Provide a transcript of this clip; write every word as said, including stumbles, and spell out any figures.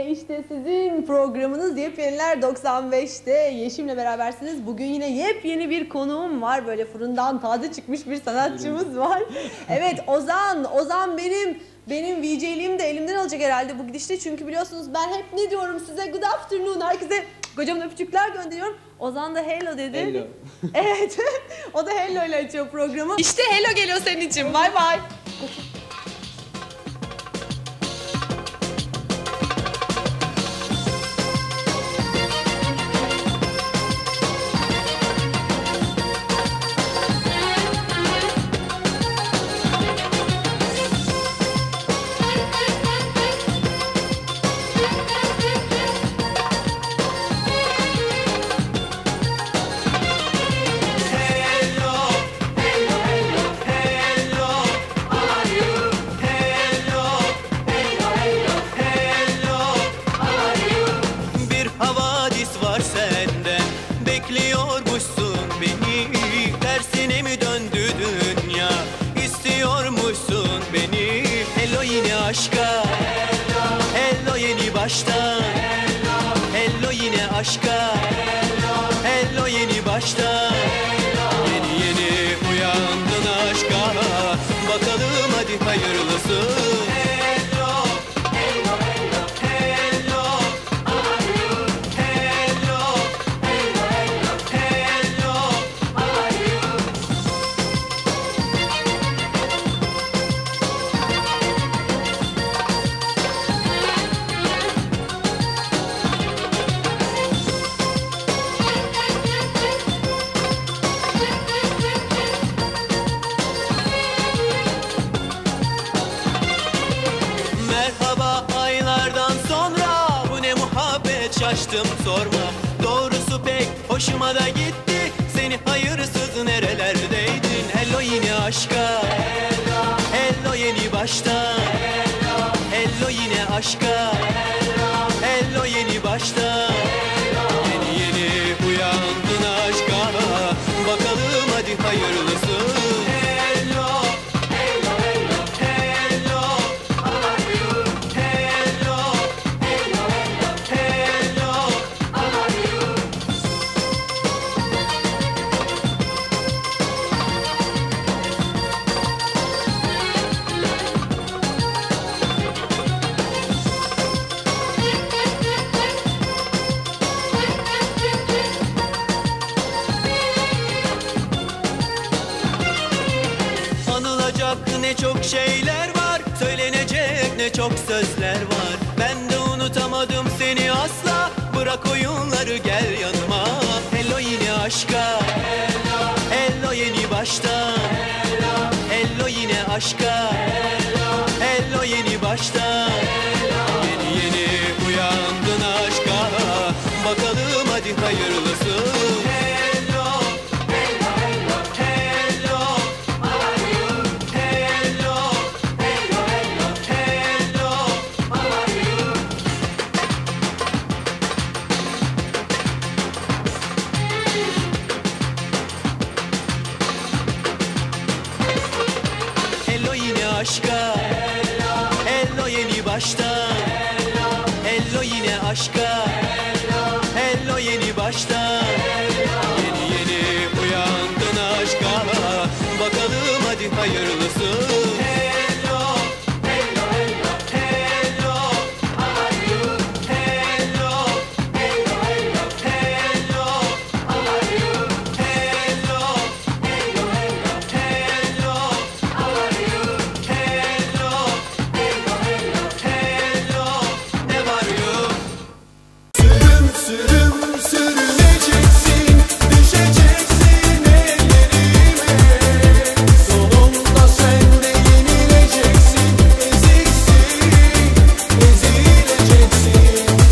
işte sizin programınız Yepyeniler doksan beşte Yeşim'le berabersiniz. Bugün yine yepyeni bir konuğum var. Böyle fırından taze çıkmış bir sanatçımız var. Evet, Ozan. Ozan benim benim V J'liğimi de elimden alacak herhalde bu gidişte. Çünkü biliyorsunuz ben hep ne diyorum size? Good afternoon. Herkese kocaman öpücükler gönderiyorum. Ozan da hello dedi. Hello. Evet. O da hello ile açıyor programı. İşte hello geliyor senin için. Bye bye. Bekliyormuşsun beni, tersine mi döndü dünya? İstiyormuşsun beni, hello yine aşka, hello, hello yeni baştan, hello, hello yine aşka, hello, hello yeni baştan, hello. Yeni yeni uyandın aşka, bakalım hadi hayırlısı. Merhaba aylardan sonra, bu ne muhabbet şaştım sorma. Doğrusu pek hoşuma da gitti, seni hayırsız nerelerdeydin? Hello yine aşka, hello, hello yeni baştan, hello, hello yine aşka, hello, hello yeni baştan, hello. Yeni yeni uyandın aşka, bakalım hadi hayırlısı. Ne çok şeyler var, söylenecek ne çok sözler var. Ben de unutamadım seni asla, bırak oyunları gel yanıma. Hello yine aşka, hello, hello yeni baştan, hello, hello yine aşka, hello, hello yeni baştan, hello. Yeni yeni uyandın aşka, bakalım hadi hayırlısı. Aşka, hello, hello yeni baştan, hello, hello yine aşka, hello, hello yeni baştan, hello. Yeni yeni uyandın aşka, bakalım hadi hayırlı.